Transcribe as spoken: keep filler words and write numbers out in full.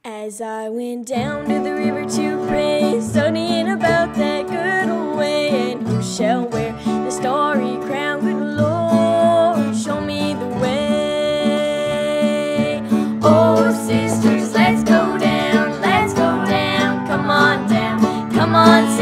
As I went down to the river to pray, studying about that good old way, and who shall wear the starry crown? Good Lord, show me the way. Oh, sisters, let's go down, let's go down, come on down, come on.